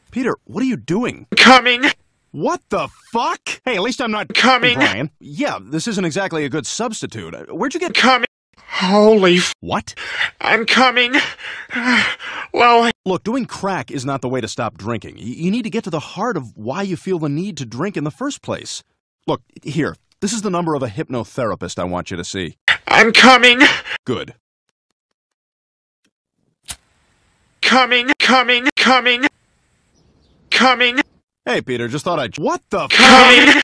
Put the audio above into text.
Peter, what are you doing? Coming! What the fuck? Hey, at least I'm not Coming! Brian. Yeah, this isn't exactly a good substitute. Where'd you get... Coming! Holy What? I'm coming! Well... Look, doing crack is not the way to stop drinking. You need to get to the heart of why you feel the need to drink in the first place. Look, here. This is the number of a hypnotherapist I want you to see. I'm coming! Good. Coming! Coming! Coming! Coming! Hey, Peter, just thought I'd... What the... Coming!